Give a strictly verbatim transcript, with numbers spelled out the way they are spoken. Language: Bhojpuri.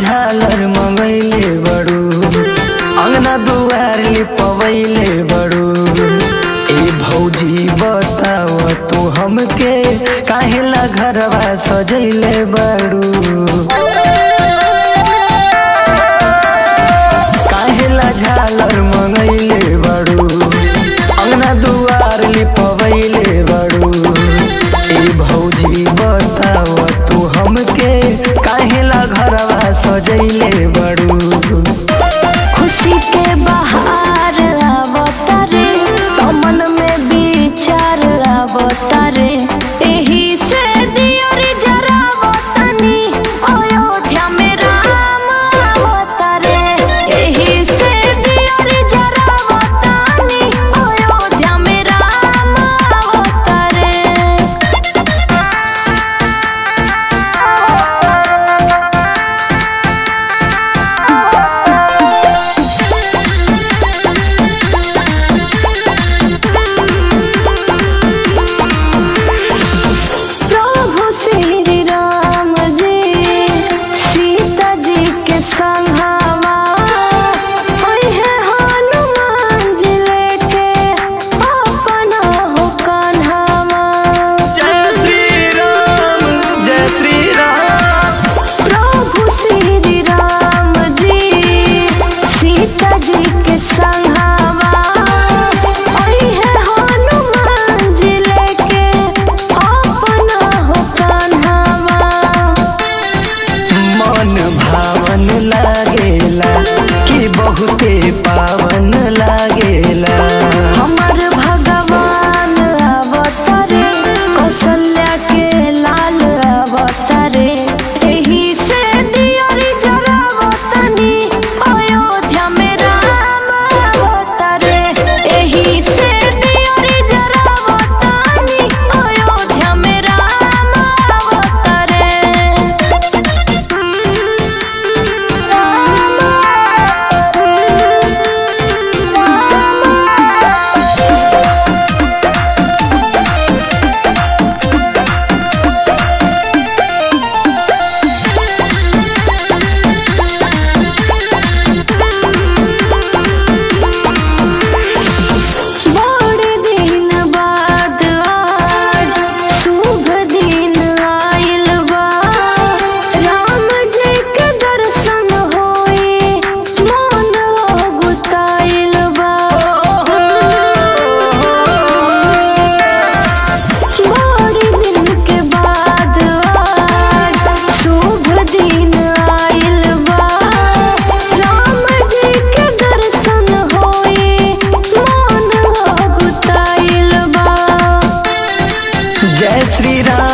झालर मंगैले बड़ू, अंगना दुआर लिपवैले बड़ू। ए भौजी बताव तू हमके काहेला घरवा सजैले बड़ू, काहेला झालर मंगैले बड़ू, अंगना दुआर लिपवैले बड़ू। ए भौजी बताव तू हमके काहेला घरवा सजैले बड़ू। खुशी के बहार आवतारे, मन में विचार आवतारे, एही से दियोरी जरावतनी अयोध्या में राम आवतारे। एही से दियोरी जरावतनी अयोध्या में राम आवतारे। भावन लागेला कि बहुते पावन लागेला। हमर भगवान अवतारे, कौशल्या के लाल अवतारे। एही से दियोरी जरावतनी अयोध्या में राम अवतारे। एही से दियोरी जरावतनी अयोध्या में राम अवतारे। जय श्री राम।